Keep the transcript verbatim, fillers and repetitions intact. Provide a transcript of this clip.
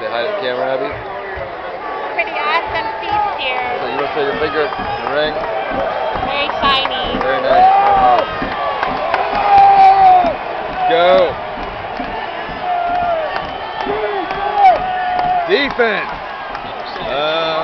Say hi to the camera, Abby. Pretty awesome feast here. So you want to show your finger, your ring? Very shiny. Very nice. Go. Defense. Uh,